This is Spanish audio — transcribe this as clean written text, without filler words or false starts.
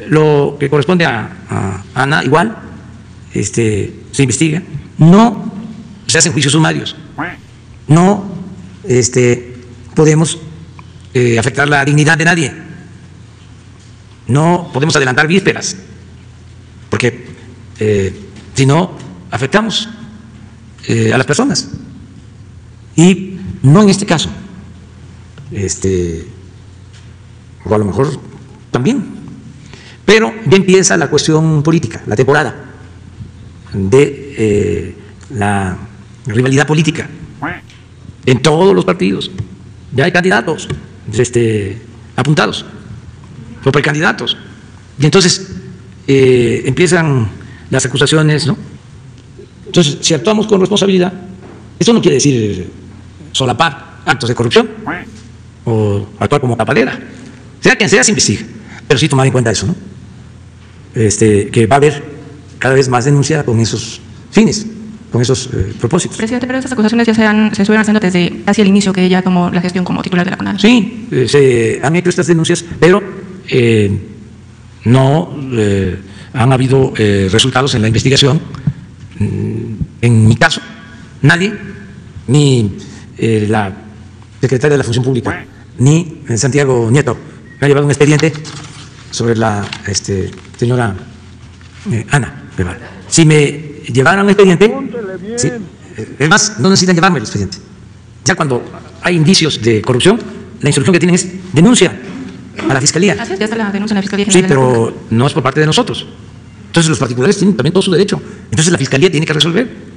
Lo que corresponde a Ana, igual, se investiga. No se hacen juicios sumarios. No podemos afectar la dignidad de nadie. No podemos adelantar vísperas, porque si no, afectamos a las personas. Y no en este caso, o a lo mejor también. Pero ya empieza la cuestión política, la temporada de la rivalidad política en todos los partidos. Ya hay candidatos apuntados o precandidatos. Y entonces empiezan las acusaciones, ¿no? Entonces, si actuamos con responsabilidad, eso no quiere decir solapar actos de corrupción o actuar como tapadera. Sea quien sea, se investiga. Pero sí tomar en cuenta eso, ¿no? Que va a haber cada vez más denuncia con esos fines, con esos propósitos. Presidente, pero estas acusaciones ya se estuvieron haciendo desde casi el inicio que ella tomó la gestión como titular de la CONADE. Sí, se han hecho estas denuncias, pero no han habido resultados en la investigación. En mi caso, nadie, ni la secretaria de la Función Pública, ni Santiago Nieto, me ha llevado un expediente sobre la señora Ana Guevara. Si me llevaran un expediente, sí, es más, no necesitan llevarme el expediente. Ya cuando hay indicios de corrupción, la instrucción que tienen es denuncia a la Fiscalía. Así es, ya está la denuncia en la Fiscalía. Sí, pero no es por parte de nosotros. Entonces los particulares tienen también todo su derecho. Entonces la Fiscalía tiene que resolver.